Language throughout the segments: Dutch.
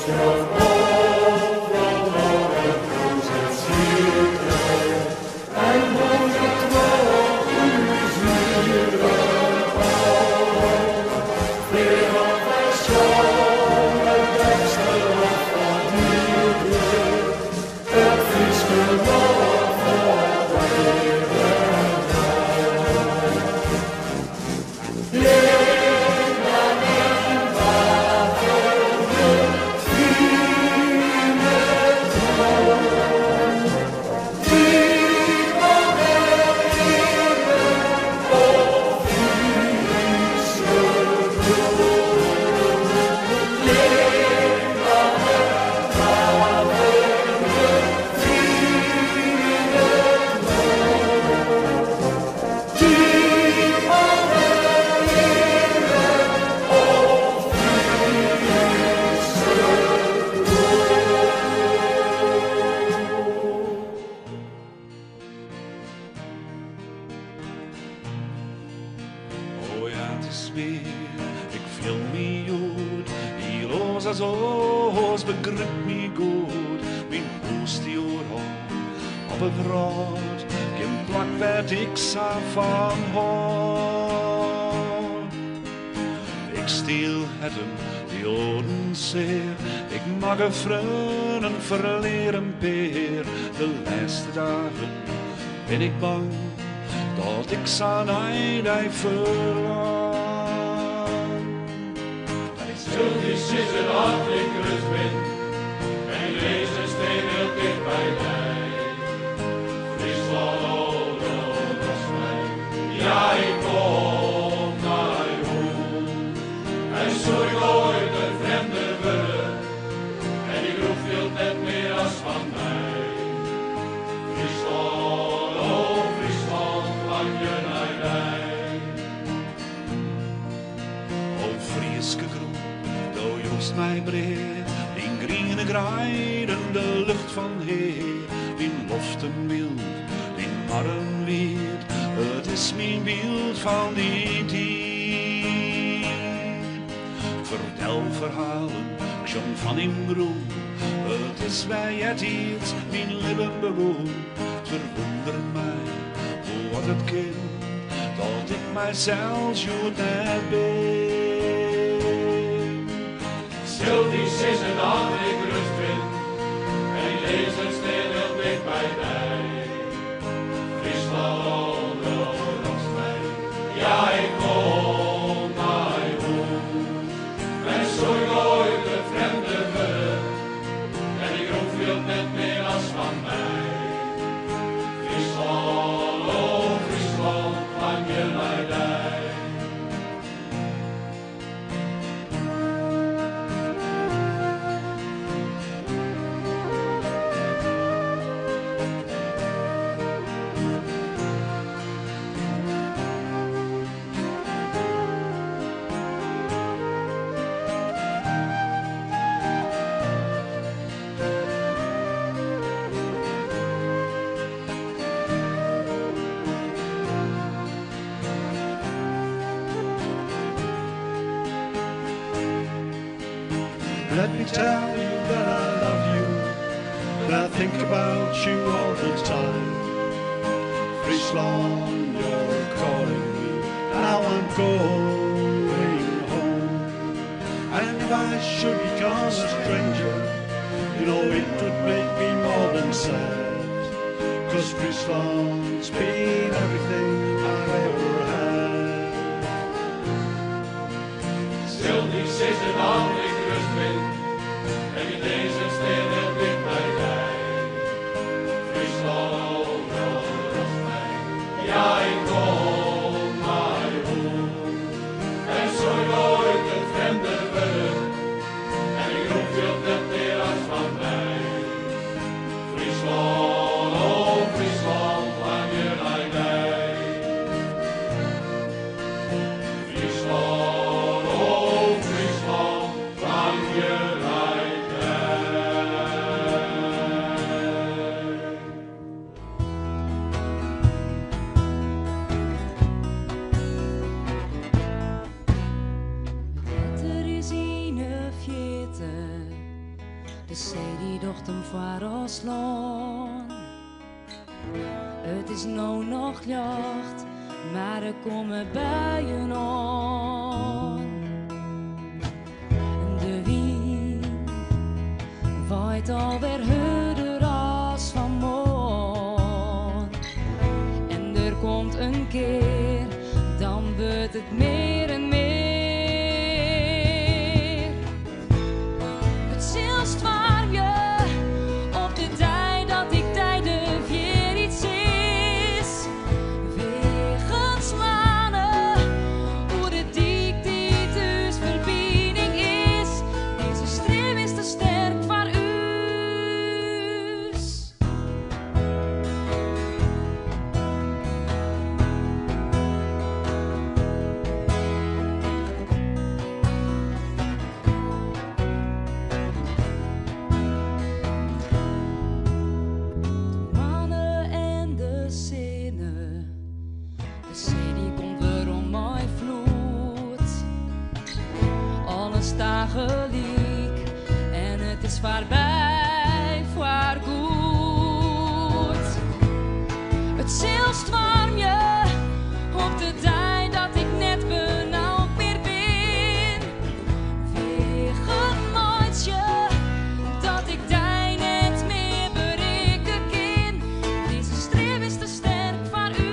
Ik viel me goed, die roze zoos begrip me goed. Mijn hoest die oorhol op het rood, geen plak werd ik sa van hoort. Ik stiel het hem, die oren zeer, ik mag een vrienden verleren peer. De laatste dagen ben ik bang, dat ik zijn einde verlang. Stilletjes is het hart, ik rust ben, en ik lees een steen heel dicht bij mij. Friesland, oh, dat is mij. Ja, ik kom naar je home. En zo ik ooit een vreemde worden, en ik roep veel net meer als van mij. Friesland, oh, Friesland, lang je naar mij. O, Frieske groen, joost mij breed, in groene grijden de lucht van heer, in loften wild, in marren wit, het is mijn beeld van die tijd. Vertel verhalen, ik zong van in groen, het is bij het iets, mijn lippen bewoon. Het verwondert mij, hoe wat het kind, dat ik mijzelf zo net ben. Stilletjes is het hart, ik rust vind, en ik lees een steen heel dicht bij mij. Friesland, oh, dat is mij. Ja, ik kom naar je home. En zo ik ooit een vreemde worden, en ik roep veel net meer als van mij. Friesland, oh, Friesland, lang je naar mij. Let me tell you that I love you, that I think about you all the time. Friesland, you're calling me, now I'm going home. And if I should become a stranger, you know it would make me more than sad. 'Cause Friesland's been everything I've ever had. Stilletjes is het hart, ik rust vind, en in deze steen heel dicht bij mij. Friesland, oh, dat is mij. Ja, ik kom naar je home. En zo ik ooit een vreemde worden, en ik roep veel net meer als van mij. Friesland, oh, Friesland, lang je naar mij. Friesland, oh, Friesland, lang je naar mij. Er is een fjete De zee die docht hem voor ons land. Het is nou nog jacht, maar er komen buien aan. De wind waait alweer harder als van morgen. En er komt een keer, dan wordt het meer en meer. Het zilst warm je op de tijd dat ik tijden weer iets is. Wegens manen, hoe de dik die dus verbinding is. Deze stream is te sterk voor u. Gelijk en het is voorbij voor goed. Het zilst warm je op de dag dat ik net benauwd meer ben. Wegen nooit je dat ik die net meer bereiken kan. Deze streef is te sterk voor u.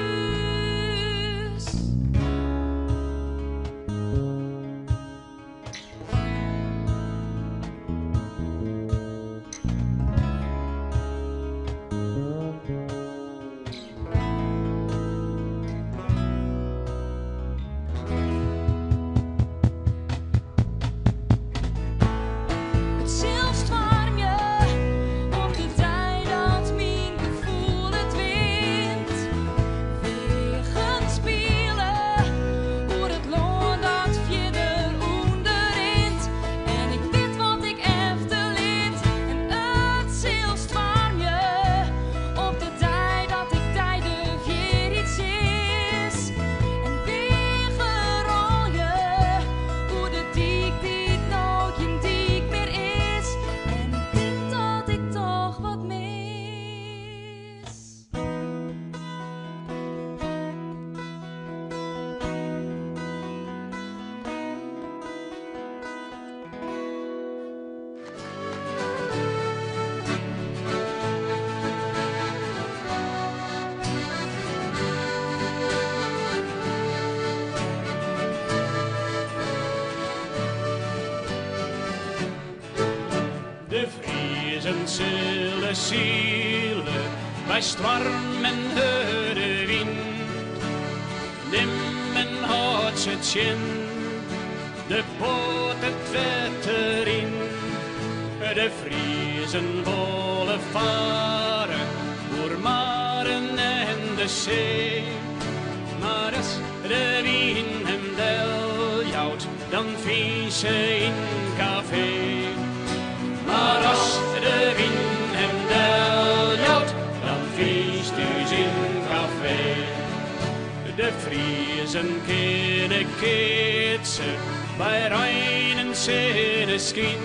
De vriezen zullen zielen bij storm en harde wind. Nimmen houdt ze tjen, de poot het wetter in. De vriezen willen varen, door maren en de zee. Maar als de wind hem deljouwt, dan vies ze in café. Maar als de wind hem deljouwt, dan vies dus in café. De vriezen kunnen ketsen bij reinen skin.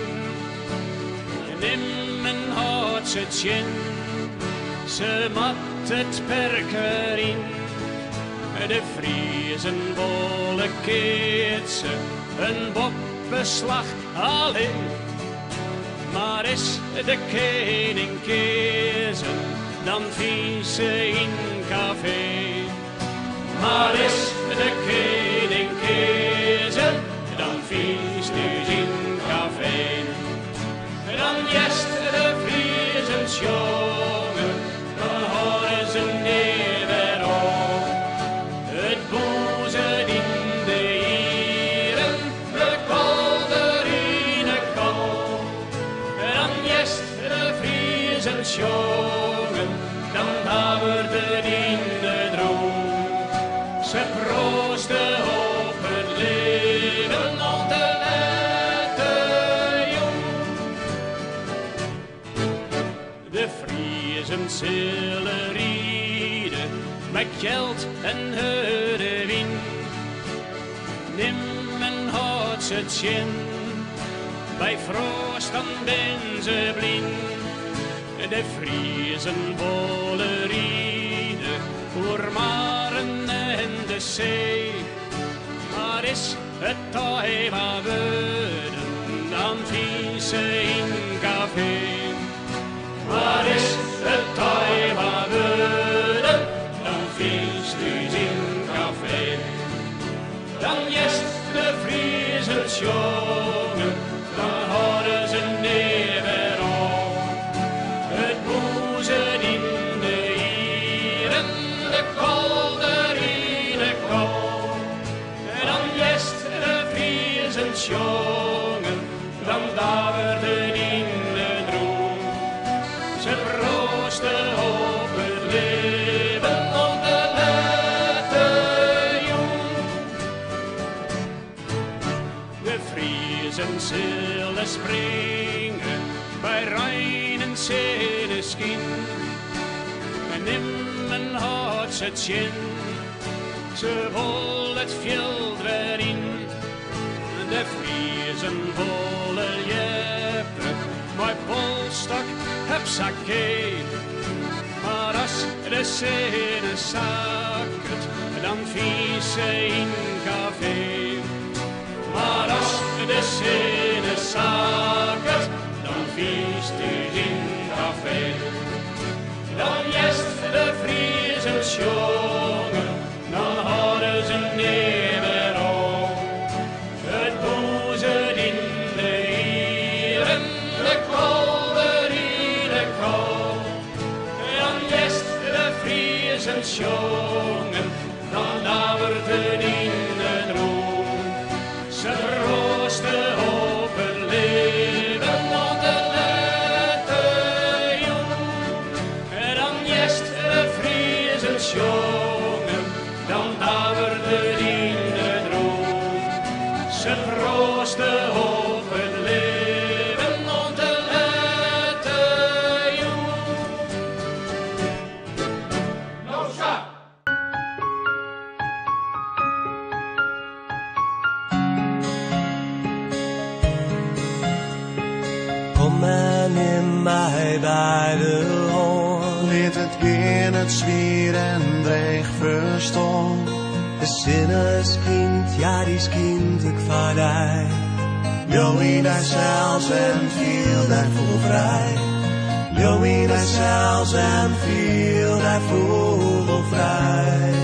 Nimmen houdt ze tjen, ze mat het perker in. De vriezen willen ketsen, een boppenslag alleen. Maar is de koning kiezen, dan vies ze in café. Maar is de koning kiezen, dan vies dus in café. Dan jest de vriezens jongen, dan horen ze niet meer op. Het boezet in de ieren, de kolder in de kop. Dan jest de vriezens jongen, dan davert het in de droom. Ze proosten op het leven al te jong. De vriezen zullen rieden met geld en harde wind. Nimmen houdt ze tjen bij frost dan ben ze blind. De Friezen willen rieden voor maren en de zee. Maar is het tijd wat worden, dan vies ze in café. Maar is het tijd wat worden, dan vies u in café. Dan jest de Friezen jongen, dan houden ze neer op. Het boezen in de ieren, de kolder in de kop. En dan jest de Friezen jongen, dan daverde in de droom. Ze proosten op het leven op de lente jong. De Friezen zullen springen bij Rijn en Zeneskin. En nimmen had ze het zin, ze wil het veld erin. De Friezen willen jeppen, mijn polstok heb zakje. Maar als de Sene zakken, dan vies ze in café. Maar als de Sene zakken, dan vies u in café. Dan jest de Friezen jongen, dan houden ze neer op. Het boezen in de ieren, de kolder in de kop. Dan jest de Friezen jongen, dan davert het in de droom. Ze proosten op het leven op de lente jong. En dan jest de Friezen jongen, dan davert het in de droom. Ze proosten op het leven op de lente jong. Noza! Kom en neem mij bij de hand. Leert het in het zwier en dreig verstaan. De zinneskind, ja die is kind ik van mij. Joey daar zelfs en viel daar vol vrij. Joey daar zelfs en viel daar vogelvrij.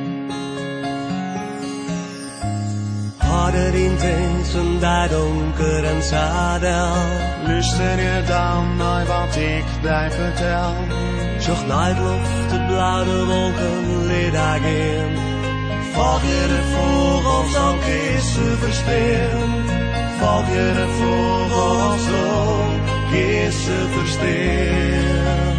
Harder in tensen, daar donker en zadel. Luister je dan naar wat ik daar vertel? Zocht naar het loft, de blauwe wolken, leer daar in. Volg je de vogels, dan kies ze versteen. Volg je de vogels, dan kies ze versteen.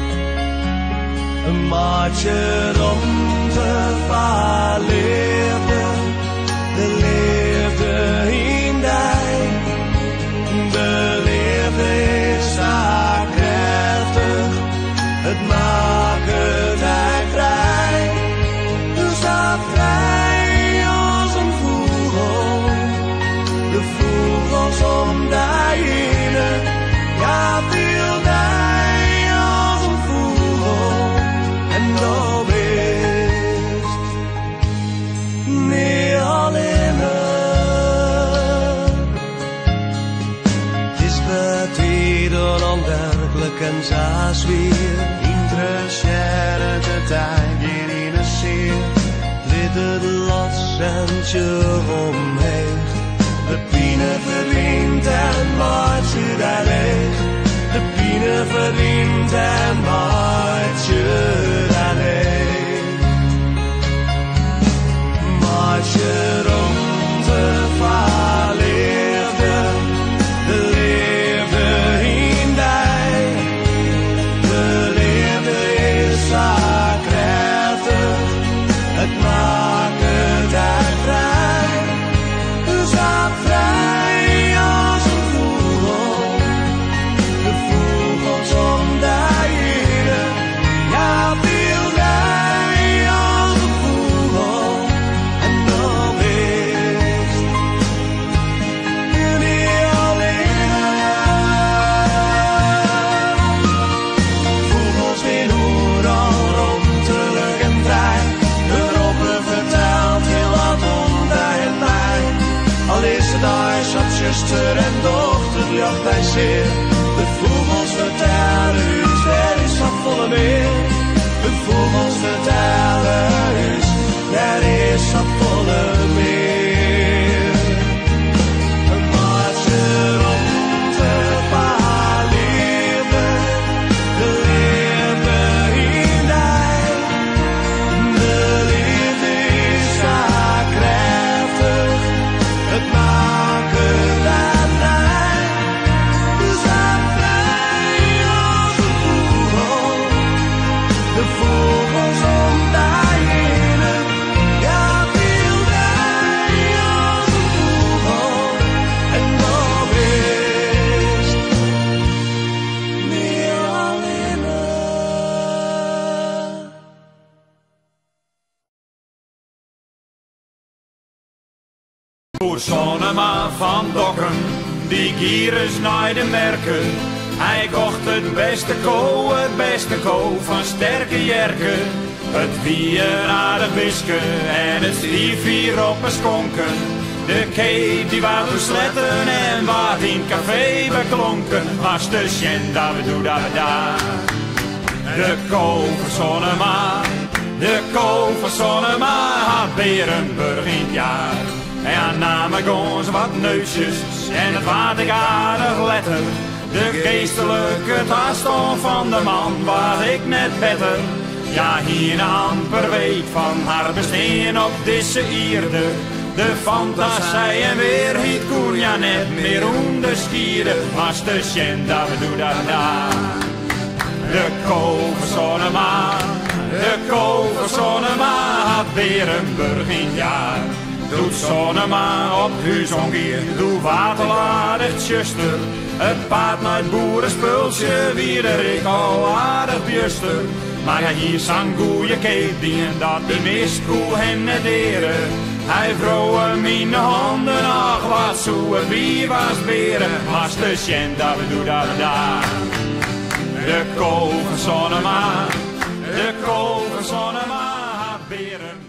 Een maatje rond te verleefde, de leefde in die. De leefde is zo krachtig, het maakt het hij vrij. Dus dat vrij als een vogel, de vogels om daarheen. Ja, viel die als een vogel, en dat is niet alleen. Het is betiden onwerkelijk en zaas weer. Interesseert de tijd in de zeer. Dit het los en je omheen. De pine verdient en maakt je daar leeg. De pine verdient en maakt je daar leeg. Maakt je rond te verleefde, de leefde in die. De leefde is zo krachtig, het maakt het uit vrij. Dus dat vrij als een voer. middag bij zeer. De vogels vertellen us, er is van volle meer. De vogels vertellen us, er is van volle meer. Een maatje rond de paarleerde, de leerde in mij. De liefde is haar krachtig, het maken dat vrij. Dus aan vrij als een vogel, de vogels om daarheen. Ja, viel wij als een vogel en nog is meer alleen. Voor Sonnema van Dokken, die gieres naar de merken. Hij kocht het beste ko van sterke jerken. Het wie een aardig wiske en het stief hier op een skonken. De kee die wou versletten en wat in café beklonken. Was de sjenda, we doen dat daar. De ko van Sonnema, de ko van Sonnema had Berenburg in het jaar. En namen gons wat neusjes en het water aardig letter. De geestelijke toestand van de man was ik net beter. Ja, hier amper weet van haar bestaan op deze ierde. De fantasie en weer hiet koen, ja net meer onderschierde. Was de sjenda, we doen dat daar. De ko van Sonnema, de ko van Sonnema had Berenburg in het jaar. Doet Sonnema op huis ongeer, doe waterladig tjuster. Het paard naar het boerenspulsje, wie ik al aardig bjuster. Maar ja, hier zang goeie keep die en dat die mist koe hem net eren. Hij vroeg mijn handen, ach wat zoe, wie was beren. Was de sjenda, we doen dat daar. De ko van Sonnema, de ko van Sonnema, beren.